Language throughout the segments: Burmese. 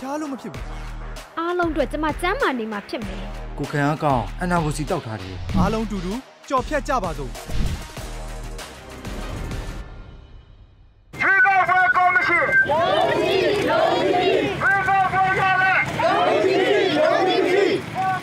ဖျားလို့မဖြစ်ဘူးအားလုံးအတွက်ကျမကျမ်းမာနေမှာဖြစ်မယ်ကိုခံအကောင်အနာကိုစီတောက်ထားတယ်အားလုံးတူတူကြော်ဖြတ်ကြပါစို့ခြေကောက်ပွဲကော်မရှင်လုံးကြီးလုံးကြီးခြေကောက်ပွဲရလဲလုံးကြီးလုံးကြီး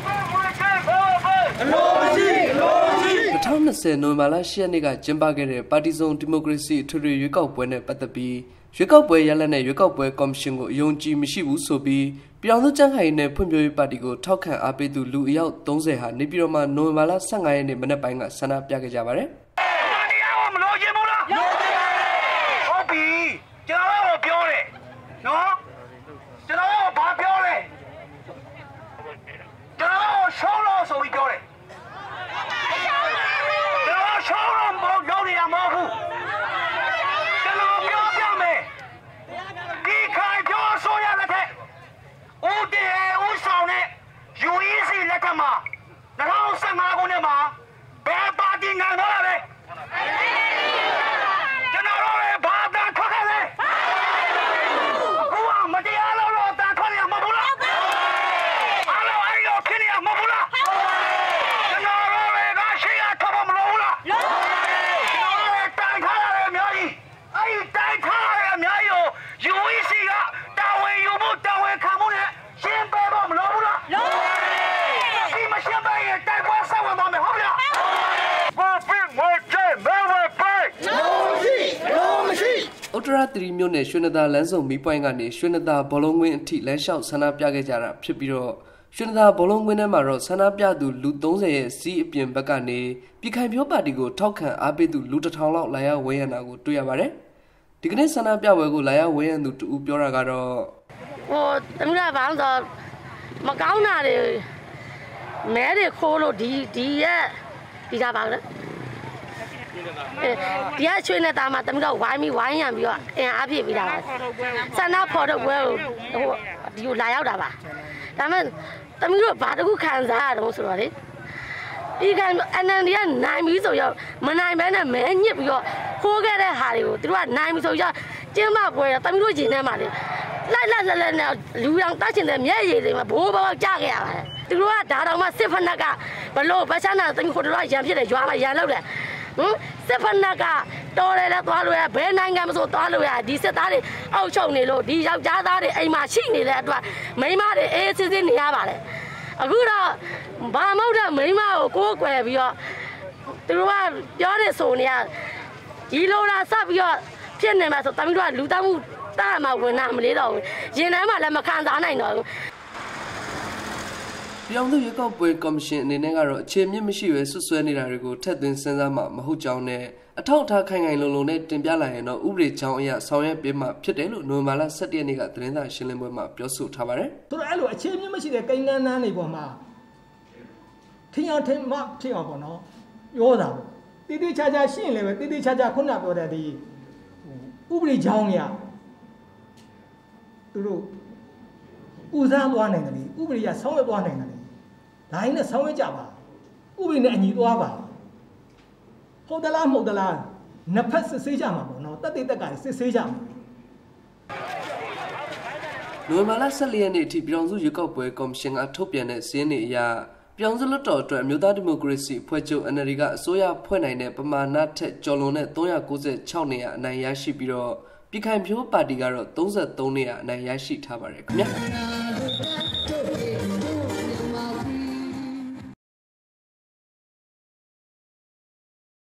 2020နိုဝင်ဘာလ10ရက်နေ့ကကျင်းပခဲ့တဲ့ပါတီစုံဒီမိုကရေစီထွေထွေရွေးကောက်ပွဲနဲ့ပတ်သက်ပြီးရွေးကောက်ပွဲရလဒ်နဲ့ရွေးကောက်ပွဲကော်မရှင်ကိုအယုံကြည်မရှိဘူးဆိုပြီးပြည်အောင်စုကြံ့ခိုင်နဲ့ဖွံ့ဖြိုးရေးပါတီကိုထောက်ခံအားပေးသူလူအယောက်30ဟာနေပြည်တော်မှာနိုဝင်ဘာလ15ရက်နေ့မနက်ပိုင်းကဆန္ဒပြခဲ့ကြပါတယ်။တရားမလို့ခြင်းမို့လား။ဟုတ်ပြီ။ကျွန်တော်တို့ပြောတယ်။နော်။ကျွန်တော်တို့ဘာပြောလဲ။ကျွန်တော်တို့ရှောင်းလို့ဆိုပြီးပြောတယ်။ကျွန်တော်ရှောင်းလို့မဟုတ်လို့နေရမဟုတ်ဘူး။ကျွန်တော်ပြောပြမယ်။ဒီခိုင်ပြောဆိုရတဲ့ဦးတည်ဦးဆောင်တဲ့ UEC လက်ထက်မှာ2015ခုနှစ်မှာဘယ်ပါတီနိုင်တော့လဲကျွန်တော်တို့လည်းဘာသာထွက်ခဲ့လဲအခုကမတရားလို့တော့တာထွက်ရမှာမဟုတ်လားအားလုံးအဲ့လိုဖြစ်နေရမှာမဟုတ်လားကျွန်တော်တို့လည်းကရှိရထွက်ဖို့မလိုဘူးလားကျွန်တော်လည်းတိုင်ထားရတယ်အများကြီးအဲ့ဒီတိုင်ထားရတဲ့အများကြီးကို UEC ကတာဝန်ယူမှုတာဝန်ခံမှုနဲ့ရှင်းပေးဖို့မလိုဘူးလားဒီမရှင်းပေးရင်တိုက်ပွဲဆက်ဝင်ပါမယ်ဟုတ်လားဘာဖြစ်မကျဲဘယ်ဝပဲလုံးမရှိဥတ္တရသီမြို့နယ်ရွှေနသာလမ်းစုံမီးပွိုင်းကနေရွှေနသာဘောလုံးကွင်းအထိလမ်းလျှောက်ဆန္ဒပြခဲ့ကြတာဖြစ်ပြီးတော့ရွှေနသာဘောလုံးကွင်းထဲမှာတော့ဆန္ဒပြသူလူ30ရဲ့စီးအပြင်ဘက်ကနေပြည်ခိုင်ဖြိုးပါတီကိုထောက်ခံအားပေးသူလူ1000လောက်လာရောက်ဝန်းရံတာကိုတွေ့ရပါတယ်ဒီကနေ့ဆန္ဒပြပွဲကိုလာရောက်ဝန်းရံသူတူပြောတာကတော့ဟိုတမရဘာလို့ဆိုမကောင်းတာတွေမဲတွေခိုးလို့ဒီရဲ့ဒီကပါလဲဒီကချွေးနေတာမှာတမတော့ဝိုင်းရံပြီးတော့အင်အားပြည့်ပြီးတာပါဆန္ဒဖော်တော့ပွဲကိုဟိုဒီကိုလာရောက်တာပါဒါပေမဲ့တမတို့ဘာတခုခံစားရတော့ဆိုတော့လေဒီကအနန္တရနိုင်ပြီးဆိုတော့မနိုင်ဘဲနဲ့မဲညစ်ပြီးတော့ခိုးခဲ့တဲ့ဟာတွေကိုသူတို့ကနိုင်ပြီးဆိုတော့ကျင်းမပွဲတမတို့ဂျင်းထဲမှာလေလိုက်နဲ့လူရောင်တတ်ချင်တဲ့မျက်ရည်တွေမှာဘိုးဘောကြခဲ့ရပါတယ်သူတို့ကဒါတော့မှစစ်ဖက်နှက်ကဘလို့ဗချမ်းနာတမခိုးတော့ရံဖြစ်တယ်ရွာမှာရံလောက်တယ်စစ်ဖက်နှက်ကတော်တယ်လဲသွားလို့ရဘယ်နိုင်ငံမဆိုသွားလို့ရဒီစစ်သားတွေအောက်ချုပ်နေလို့ဒီယောက်ျားသားတွေအိမ်မှာရှိနေတဲ့အတွက်မိန်းမတွေအေးစစ်နေရပါတယ်အခုတော့ဘာမဟုတ်တဲ့မိန်းမကိုကိုးကွယ်ပြီးတော့သူတို့ကပြောနေဆိုနေရဒီလိုလားစပ်ပြီးတော့ဖြစ်နေမှာဆိုတမီးတို့ကလူသားမှုတားမှာဝင်လာမလေးတော့ဘူးရင်ထဲမှာလည်းမခံစားနိုင်တော့ဘူးပြောင်းသူရွေးကောက်ပွဲကော်မရှင်အနေနဲ့ကတော့အခြေမြင့်မရှိဘဲဆွဆွဲနေတာတွေကိုထက်သွင်းစဉ်းစားမှမဟုတ်ကြောင်းနဲ့အထောက်အထားခိုင်ခိုင်လုံလုံနဲ့တင်ပြလာရင်တော့ဥပဒေကြောင်းအရဆောင်ရွက်ပေးမှဖြစ်တယ်လို့နိုဝင်ဘာလ17ရက်နေ့ကသတင်းစာရှင်းလင်းပွဲမှာပြောဆိုထားပါတယ်ဆိုတော့အဲ့လိုအခြေမြင့်မရှိတဲ့ကိန်းကန်းတန်းတွေပေါ်မှာထင်အောင်ထင်မှဖြစ်အောင်ပေါ့နော်ပြောတာပေါ့တိတိကျကျရှင်းလည်းပဲတိတိကျကျခုနပြောတဲ့ဒီဥပဒေကြောင်းကြီးသူတို့ဦးစားသွားနိုင်တယ်လေဥပဒေကဆောင်းရွက်သွားနိုင်တယ်လေဒါရင်းနဲ့ဆောင်းရွက်ကြပါဥပဒေနဲ့အညီသွားပါဟုတ်သလားမဟုတ်သလားနှစ်ဖက်စစ်ဆေးကြမှာပေါ့နော်တက်တက်ကစစ်ဆေးကြမှာနိုဝင်ဘာလ14ရက်နေ့အထိပြည်အောင်စုရွေးကောက်ပွဲကော်မရှင်ကထုတ်ပြန်တဲ့စာရင်းတွေအရပြည်အောင်စုလွှတ်တော်အတွက်အမျိုးသားဒီမိုကရေစီအဖွဲ့ချုပ် NLD ကအစိုးရဖွဲ့နိုင်တဲ့ပမာဏထက်ကျော်လွန်တဲ့396နေရာအနိုင်ရရှိပြီးတော့ပြည်ခိုင်ဖြိုးပါတီကတော့33နေရာအနိုင်ရရှိထားပါတယ်ခင်ဗျာ